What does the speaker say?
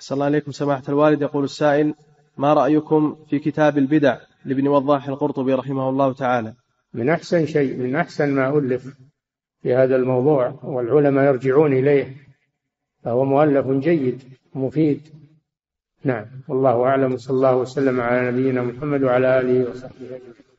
أحسن الله عليكم سماحة الوالد. يقول السائل: ما رأيكم في كتاب البدع لابن وضاح القرطبي رحمه الله تعالى؟ من أحسن شيء، من أحسن ما ألف في هذا الموضوع، والعلماء يرجعون إليه، فهو مؤلف جيد مفيد. نعم، والله أعلم. صلى الله وسلم على نبينا محمد وعلى آله وصحبه أجمعين.